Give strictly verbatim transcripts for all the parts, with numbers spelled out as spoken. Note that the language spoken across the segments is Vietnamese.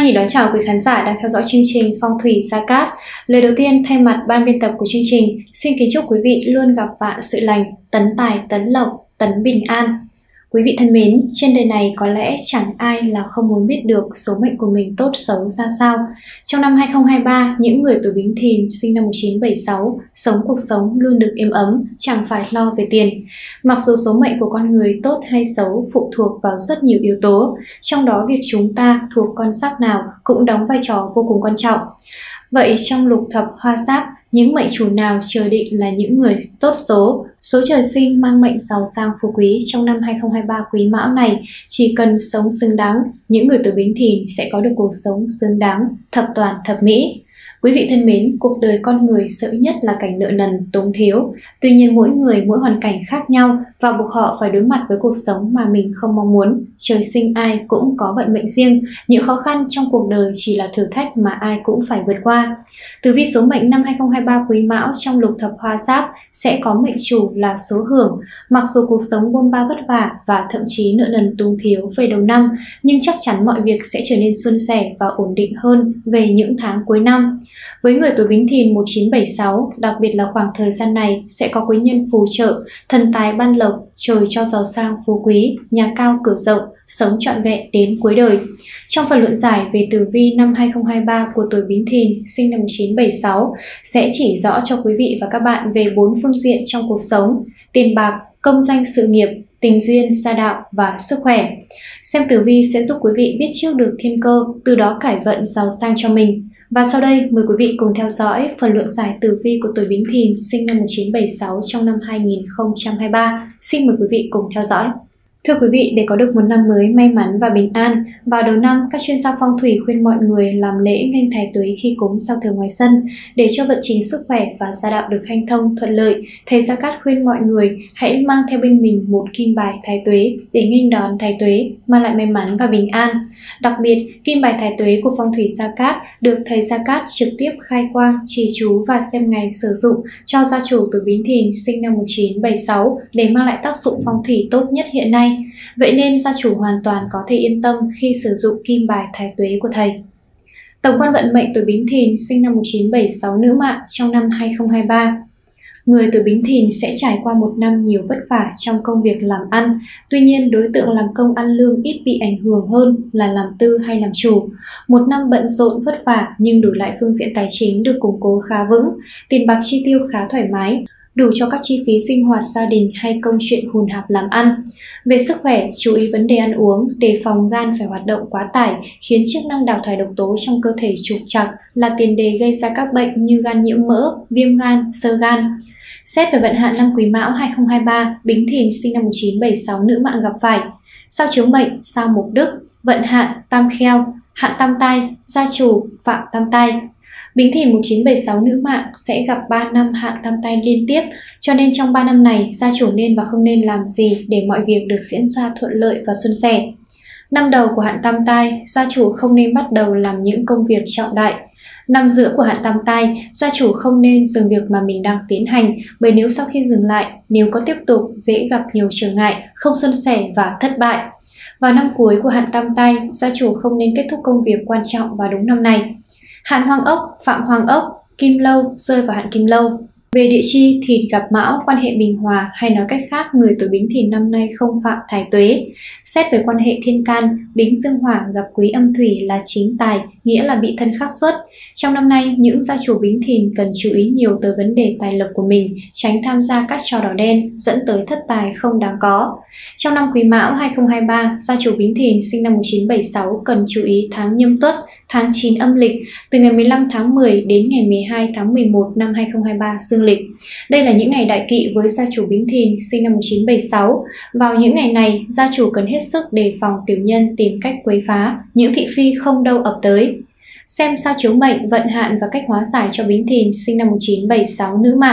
Hỷ đón chào quý khán giả đang theo dõi chương trình Phong thủy Gia Cát. Lời đầu tiên, thay mặt ban biên tập của chương trình, xin kính chúc quý vị luôn gặp vạn sự lành, tấn tài, tấn lộc, tấn bình an. Quý vị thân mến, trên đời này có lẽ chẳng ai là không muốn biết được số mệnh của mình tốt xấu ra sao. Trong năm hai không hai ba, những người tuổi Bính Thìn sinh năm một nghìn chín trăm bảy mươi sáu sống cuộc sống luôn được êm ấm, chẳng phải lo về tiền. Mặc dù số mệnh của con người tốt hay xấu phụ thuộc vào rất nhiều yếu tố, trong đó việc chúng ta thuộc con giáp nào cũng đóng vai trò vô cùng quan trọng. Vậy trong lục thập hoa giáp, những mệnh chủ nào chờ định là những người tốt số? Số trời sinh mang mệnh giàu sang phú quý trong năm hai không hai ba Quý Mão này, chỉ cần sống xứng đáng, những người tuổi Bính Thìn sẽ có được cuộc sống xứng đáng, thập toàn thập mỹ. Quý vị thân mến, cuộc đời con người sợ nhất là cảnh nợ nần, túng thiếu. Tuy nhiên mỗi người, mỗi hoàn cảnh khác nhau và buộc họ phải đối mặt với cuộc sống mà mình không mong muốn. Trời sinh ai cũng có vận mệnh riêng, những khó khăn trong cuộc đời chỉ là thử thách mà ai cũng phải vượt qua. Tử vi số mệnh năm hai không hai ba Quý Mão trong lục thập hoa giáp sẽ có mệnh chủ là số Hưởng. Mặc dù cuộc sống bôn ba vất vả và thậm chí nợ nần túng thiếu về đầu năm, nhưng chắc chắn mọi việc sẽ trở nên suôn sẻ và ổn định hơn về những tháng cuối năm. Với người tuổi Bính Thìn một nghìn chín trăm bảy mươi sáu, đặc biệt là khoảng thời gian này sẽ có quý nhân phù trợ, thần tài ban lộc, trời cho giàu sang phú quý, nhà cao cửa rộng, sống trọn vẹn đến cuối đời. Trong phần luận giải về tử vi năm hai không hai ba của tuổi Bính Thìn sinh năm một nghìn chín trăm bảy mươi sáu sẽ chỉ rõ cho quý vị và các bạn về bốn phương diện trong cuộc sống: tiền bạc, công danh sự nghiệp, tình duyên, gia đạo và sức khỏe. Xem tử vi sẽ giúp quý vị biết trước được thiên cơ, từ đó cải vận giàu sang cho mình. Và sau đây, mời quý vị cùng theo dõi phần luận giải tử vi của tuổi Bính Thìn sinh năm một nghìn chín trăm bảy mươi sáu trong năm hai không hai ba. Xin mời quý vị cùng theo dõi. Thưa quý vị, để có được một năm mới may mắn và bình an, vào đầu năm, các chuyên gia phong thủy khuyên mọi người làm lễ nghênh Thái Tuế khi cúng giao thừa ngoài sân để cho vận trình sức khỏe và gia đạo được hanh thông thuận lợi. Thầy Gia Cát khuyên mọi người hãy mang theo bên mình một kim bài Thái Tuế để nghênh đón Thái Tuế, mang lại may mắn và bình an. Đặc biệt, kim bài Thái Tuế của phong thủy Gia Cát được thầy Gia Cát trực tiếp khai quang, trì chú và xem ngày sử dụng cho gia chủ tuổi Bính Thìn sinh năm một nghìn chín trăm bảy mươi sáu để mang lại tác dụng phong thủy tốt nhất hiện nay. Vậy nên gia chủ hoàn toàn có thể yên tâm khi sử dụng kim bài Thái Tuế của thầy. Tổng quan vận mệnh tuổi Bính Thìn sinh năm một nghìn chín trăm bảy mươi sáu nữ mạng trong năm hai không hai ba. Người tuổi Bính Thìn sẽ trải qua một năm nhiều vất vả trong công việc làm ăn. Tuy nhiên, đối tượng làm công ăn lương ít bị ảnh hưởng hơn là làm tư hay làm chủ. Một năm bận rộn vất vả nhưng đổi lại phương diện tài chính được củng cố khá vững, tiền bạc chi tiêu khá thoải mái, đủ cho các chi phí sinh hoạt gia đình hay công chuyện hùn hạp làm ăn. Về sức khỏe, chú ý vấn đề ăn uống, đề phòng gan phải hoạt động quá tải, khiến chức năng đào thải độc tố trong cơ thể trục trặc, là tiền đề gây ra các bệnh như gan nhiễm mỡ, viêm gan, xơ gan. Xét về vận hạn năm Quý Mão hai không hai ba, Bính Thìn sinh năm một nghìn chín trăm bảy mươi sáu nữ mạng gặp phải: sao chiếu mệnh, sao mộc đức, vận hạn tam kheo, hạn tam tai, gia chủ phạm tam tai. Bính Thìn một nghìn chín trăm bảy mươi sáu nữ mạng sẽ gặp ba năm hạn tam tai liên tiếp, cho nên trong ba năm này, gia chủ nên và không nên làm gì để mọi việc được diễn ra thuận lợi và suôn sẻ. Năm đầu của hạn tam tai, gia chủ không nên bắt đầu làm những công việc trọng đại. Năm giữa của hạn tam tai, gia chủ không nên dừng việc mà mình đang tiến hành, bởi nếu sau khi dừng lại, nếu có tiếp tục dễ gặp nhiều trở ngại, không suôn sẻ và thất bại. Vào năm cuối của hạn tam tai, gia chủ không nên kết thúc công việc quan trọng vào đúng năm này. Hạn Hoàng Ốc, phạm Hoàng Ốc, Kim Lâu rơi vào hạn Kim Lâu. Về địa chi, Thìn gặp Mão, quan hệ bình hòa, hay nói cách khác, người tuổi Bính Thìn năm nay không phạm Thái Tuế. Xét về quan hệ thiên can, Bính Dương Hỏa gặp Quý Âm Thủy là chính tài, nghĩa là bị thân khắc xuất. Trong năm nay, những gia chủ Bính Thìn cần chú ý nhiều tới vấn đề tài lộc của mình, tránh tham gia các trò đỏ đen dẫn tới thất tài không đáng có. Trong năm Quý Mão hai không hai ba, gia chủ Bính Thìn sinh năm một nghìn chín trăm bảy mươi sáu cần chú ý tháng Nhâm Tuất, tháng chín âm lịch, từ ngày mười lăm tháng mười đến ngày mười hai tháng mười một năm hai không hai ba dương lịch. Đây là những ngày đại kỵ với gia chủ Bính Thìn sinh năm một nghìn chín trăm bảy mươi sáu. Vào những ngày này, gia chủ cần hết sức đề phòng tiểu nhân tìm cách quấy phá, những thị phi không đâu ập tới. Xem sao chiếu mệnh, vận hạn và cách hóa giải cho Bính Thìn sinh năm một nghìn chín trăm bảy mươi sáu nữ mạng.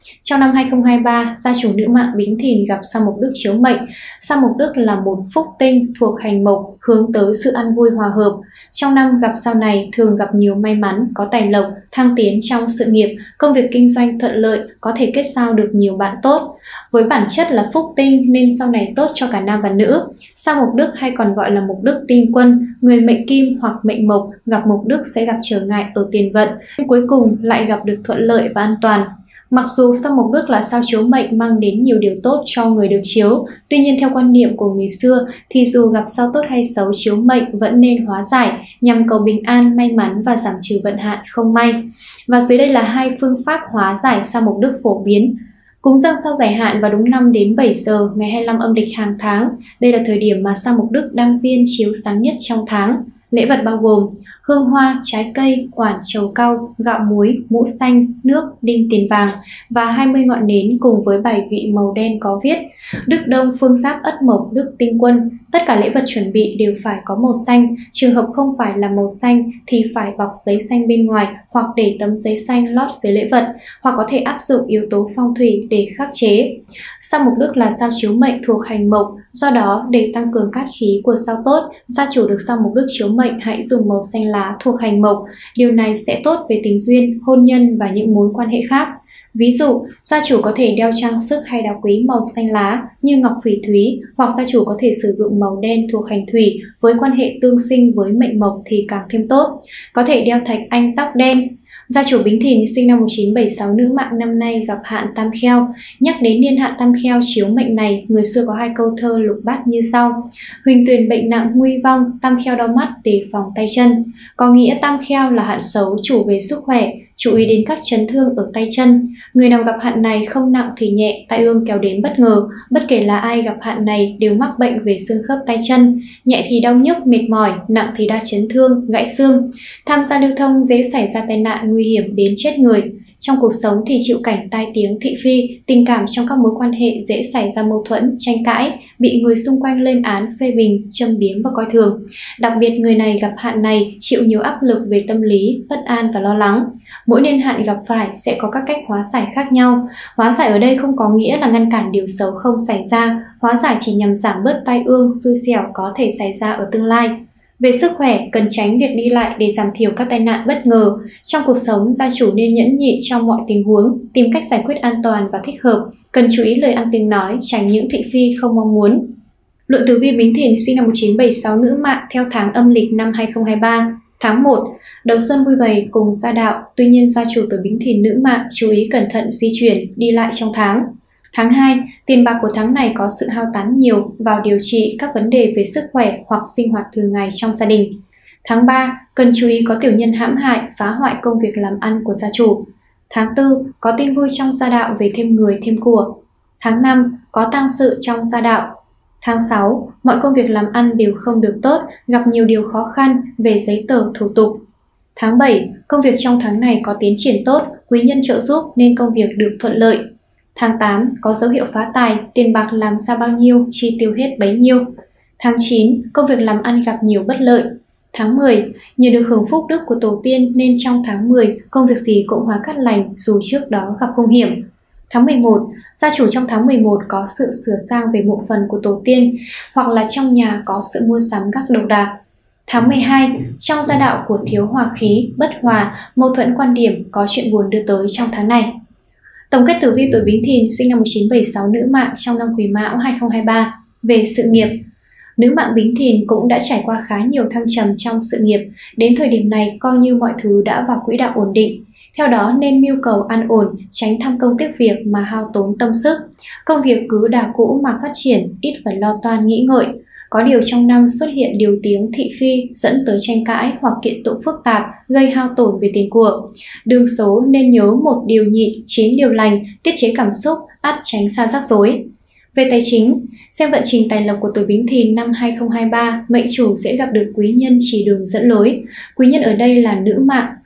Trong năm hai không hai ba, gia chủ nữ mạng Bính Thìn gặp sao mộc đức chiếu mệnh. Sao mộc đức là một phúc tinh thuộc hành mộc, hướng tới sự an vui hòa hợp. Trong năm gặp sao này thường gặp nhiều may mắn, có tài lộc, thăng tiến trong sự nghiệp, công việc kinh doanh thuận lợi, có thể kết giao được nhiều bạn tốt. Với bản chất là phúc tinh nên sau này tốt cho cả nam và nữ. Sao mộc đức hay còn gọi là mộc đức tinh quân, người mệnh kim hoặc mệnh mộc gặp mộc đức sẽ gặp trở ngại ở tiền vận, nhưng cuối cùng lại gặp được thuận lợi và an toàn. Mặc dù sao mộc đức là sao chiếu mệnh mang đến nhiều điều tốt cho người được chiếu, tuy nhiên theo quan niệm của người xưa thì dù gặp sao tốt hay xấu chiếu mệnh vẫn nên hóa giải nhằm cầu bình an, may mắn và giảm trừ vận hạn không may. Và dưới đây là hai phương pháp hóa giải sao mộc đức phổ biến. Cúng dâng sao giải hạn vào đúng năm đến bảy giờ ngày hai mươi lăm âm lịch hàng tháng. Đây là thời điểm mà sao mộc đức đăng viên chiếu sáng nhất trong tháng. Lễ vật bao gồm hương hoa, trái cây, oản trầu cau, gạo muối, mũ xanh, nước, đinh tiền vàng và hai mươi ngọn nến cùng với bài vị màu đen có viết Đức Đông Phương Giáp Ất Mộc Đức Tinh Quân. Tất cả lễ vật chuẩn bị đều phải có màu xanh, trường hợp không phải là màu xanh thì phải bọc giấy xanh bên ngoài hoặc để tấm giấy xanh lót dưới lễ vật, hoặc có thể áp dụng yếu tố phong thủy để khắc chế. Sao mộc đức là sao chiếu mệnh thuộc hành mộc, do đó để tăng cường cát khí của sao tốt, gia chủ được sao mộc đức chiếu mệnh hãy dùng màu xanh lá thuộc hành mộc. Điều này sẽ tốt về tình duyên, hôn nhân và những mối quan hệ khác. Ví dụ, gia chủ có thể đeo trang sức hay đá quý màu xanh lá như ngọc phỉ thúy, hoặc gia chủ có thể sử dụng màu đen thuộc hành thủy với quan hệ tương sinh với mệnh mộc thì càng thêm tốt. Có thể đeo thạch anh tóc đen. Gia chủ Bính Thìn sinh năm một nghìn chín trăm bảy mươi sáu nữ mạng năm nay gặp hạn tam kheo. Nhắc đến niên hạn tam kheo chiếu mệnh này, người xưa có hai câu thơ lục bát như sau: Huỳnh tuyền bệnh nặng nguy vong, tam kheo đau mắt đề phòng tay chân. Có nghĩa tam kheo là hạn xấu chủ về sức khỏe, chú ý đến các chấn thương ở tay chân. Người nào gặp hạn này không nặng thì nhẹ, tai ương kéo đến bất ngờ. Bất kể là ai gặp hạn này đều mắc bệnh về xương khớp tay chân, nhẹ thì đau nhức mệt mỏi, nặng thì đa chấn thương, gãy xương. Tham gia lưu thông dễ xảy ra tai nạn nguy hiểm đến chết người. Trong cuộc sống thì chịu cảnh tai tiếng thị phi, tình cảm trong các mối quan hệ dễ xảy ra mâu thuẫn, tranh cãi, bị người xung quanh lên án, phê bình, châm biếm và coi thường. Đặc biệt người này gặp hạn này chịu nhiều áp lực về tâm lý, bất an và lo lắng. Mỗi niên hạn gặp phải sẽ có các cách hóa giải khác nhau. Hóa giải ở đây không có nghĩa là ngăn cản điều xấu không xảy ra, hóa giải chỉ nhằm giảm bớt tai ương, xui xẻo có thể xảy ra ở tương lai. Về sức khỏe, cần tránh việc đi lại để giảm thiểu các tai nạn bất ngờ. Trong cuộc sống, gia chủ nên nhẫn nhịn trong mọi tình huống, tìm cách giải quyết an toàn và thích hợp. Cần chú ý lời ăn tiếng nói, tránh những thị phi không mong muốn. Lượng tử vi Bính Thìn sinh năm một nghìn chín trăm bảy mươi sáu nữ mạng theo tháng âm lịch năm hai không hai ba. Tháng một, đầu xuân vui vầy cùng gia đạo, tuy nhiên gia chủ tuổi Bính Thìn nữ mạng chú ý cẩn thận di chuyển, đi lại trong tháng. Tháng hai, tiền bạc của tháng này có sự hao tán nhiều vào điều trị các vấn đề về sức khỏe hoặc sinh hoạt thường ngày trong gia đình. Tháng ba, cần chú ý có tiểu nhân hãm hại, phá hoại công việc làm ăn của gia chủ. Tháng tư, có tin vui trong gia đạo về thêm người thêm của. Tháng năm, có tang sự trong gia đạo. Tháng sáu, mọi công việc làm ăn đều không được tốt, gặp nhiều điều khó khăn về giấy tờ thủ tục. Tháng bảy, công việc trong tháng này có tiến triển tốt, quý nhân trợ giúp nên công việc được thuận lợi. Tháng tám, có dấu hiệu phá tài, tiền bạc làm ra bao nhiêu, chi tiêu hết bấy nhiêu. Tháng chín, công việc làm ăn gặp nhiều bất lợi. Tháng mười, nhờ được hưởng phúc đức của tổ tiên nên trong tháng mười, công việc gì cũng hóa cát lành dù trước đó gặp hung hiểm. Tháng mười một, gia chủ trong tháng mười một có sự sửa sang về mộ phần của tổ tiên, hoặc là trong nhà có sự mua sắm các đồ đạc. Tháng mười hai, trong gia đạo của thiếu hòa khí, bất hòa, mâu thuẫn quan điểm, có chuyện buồn đưa tới trong tháng này. Tổng kết tử vi tuổi Bính Thìn sinh năm một nghìn chín trăm bảy mươi sáu nữ mạng trong năm Quý Mão hai không hai ba. Về sự nghiệp, nữ mạng Bính Thìn cũng đã trải qua khá nhiều thăng trầm trong sự nghiệp, đến thời điểm này coi như mọi thứ đã vào quỹ đạo ổn định. Theo đó nên mưu cầu an ổn, tránh tham công tiếc việc mà hao tốn tâm sức. Công việc cứ đà cũ mà phát triển, ít phải lo toan nghĩ ngợi. Có điều trong năm xuất hiện điều tiếng thị phi dẫn tới tranh cãi hoặc kiện tụng phức tạp gây hao tổn về tiền của. Đường số nên nhớ một điều nhịn, chín điều lành, tiết chế cảm xúc, ắt tránh xa rắc rối. Về tài chính, xem vận trình tài lộc của tuổi Bính Thìn năm hai không hai ba, mệnh chủ sẽ gặp được quý nhân chỉ đường dẫn lối. Quý nhân ở đây là nữ mạng,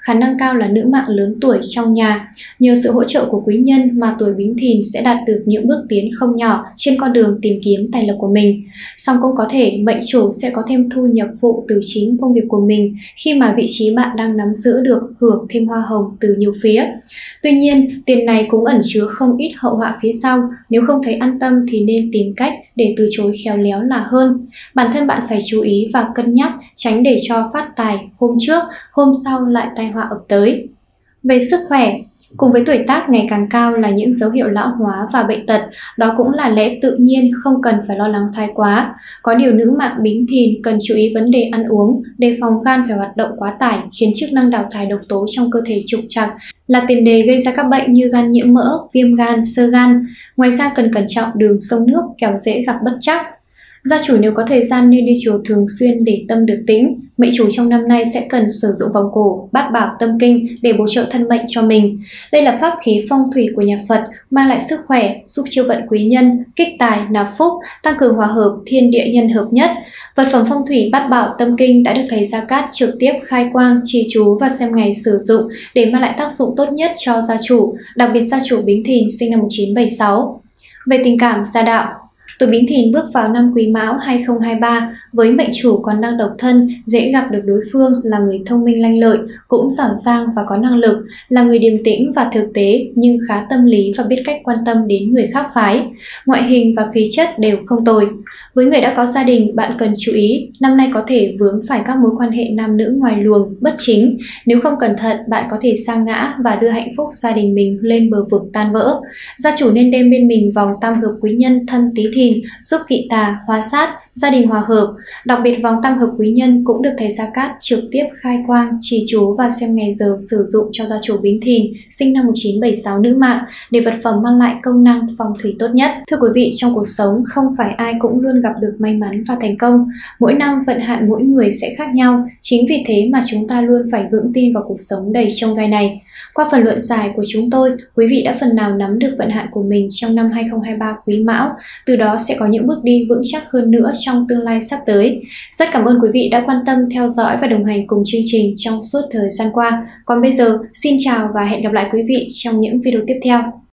khả năng cao là nữ mạng lớn tuổi trong nhà. Nhờ sự hỗ trợ của quý nhân mà tuổi Bính Thìn sẽ đạt được những bước tiến không nhỏ trên con đường tìm kiếm tài lộc của mình. Song cũng có thể mệnh chủ sẽ có thêm thu nhập phụ từ chính công việc của mình khi mà vị trí bạn đang nắm giữ được hưởng thêm hoa hồng từ nhiều phía. Tuy nhiên, tiền này cũng ẩn chứa không ít hậu họa phía sau, nếu không thấy an tâm thì nên tìm cách để từ chối khéo léo là hơn. Bản thân bạn phải chú ý và cân nhắc, tránh để cho phát tài hôm trước, hôm sau lại tai họa ập tới. Về sức khỏe, cùng với tuổi tác ngày càng cao là những dấu hiệu lão hóa và bệnh tật, đó cũng là lẽ tự nhiên, không cần phải lo lắng thái quá. Có điều nữ mạng Bính Thìn cần chú ý vấn đề ăn uống, đề phòng gan phải hoạt động quá tải khiến chức năng đào thải độc tố trong cơ thể trục trặc, là tiền đề gây ra các bệnh như gan nhiễm mỡ, viêm gan, xơ gan. Ngoài ra cần cẩn trọng đường sông nước, kẻo dễ gặp bất trắc. Gia chủ nếu có thời gian nên đi chùa thường xuyên để tâm được tĩnh. Mệnh chủ trong năm nay sẽ cần sử dụng vòng cổ, bát bảo tâm kinh để bổ trợ thân mệnh cho mình. Đây là pháp khí phong thủy của nhà Phật, mang lại sức khỏe, giúp chiêu vận quý nhân, kích tài, nạp phúc, tăng cường hòa hợp, thiên địa nhân hợp nhất. Vật phẩm phong thủy bát bảo tâm kinh đã được thầy Gia Cát trực tiếp khai quang, trì chú và xem ngày sử dụng để mang lại tác dụng tốt nhất cho gia chủ, đặc biệt gia chủ Bính Thìn sinh năm một nghìn chín trăm bảy mươi sáu. Về tình cảm gia đạo, tuổi Bính Thìn bước vào năm Quý Mão hai không hai ba với mệnh chủ còn đang độc thân, dễ gặp được đối phương là người thông minh lanh lợi, cũng giỏi giang và có năng lực, là người điềm tĩnh và thực tế nhưng khá tâm lý và biết cách quan tâm đến người khác phái. Ngoại hình và khí chất đều không tồi. Với người đã có gia đình, bạn cần chú ý, năm nay có thể vướng phải các mối quan hệ nam nữ ngoài luồng, bất chính. Nếu không cẩn thận, bạn có thể sa ngã và đưa hạnh phúc gia đình mình lên bờ vực tan vỡ. Gia chủ nên đem bên mình vòng tam hợp quý nhân thân Tý Thìn, giúp kỵ tà, hóa sát, gia đình hòa hợp. Đặc biệt vòng tam hợp quý nhân cũng được thầy Gia Cát trực tiếp khai quang, trì chú và xem ngày giờ sử dụng cho gia chủ Bính Thìn sinh năm một nghìn chín trăm bảy mươi sáu nữ mạng để vật phẩm mang lại công năng phong thủy tốt nhất. Thưa quý vị, trong cuộc sống không phải ai cũng luôn gặp được may mắn và thành công. Mỗi năm vận hạn mỗi người sẽ khác nhau. Chính vì thế mà chúng ta luôn phải vững tin vào cuộc sống đầy chông gai này. Qua phần luận giải của chúng tôi, quý vị đã phần nào nắm được vận hạn của mình trong năm hai không hai ba Quý Mão, từ đó sẽ có những bước đi vững chắc hơn nữa trong tương lai sắp tới. Rất cảm ơn quý vị đã quan tâm theo dõi và đồng hành cùng chương trình trong suốt thời gian qua. Còn bây giờ, xin chào và hẹn gặp lại quý vị trong những video tiếp theo.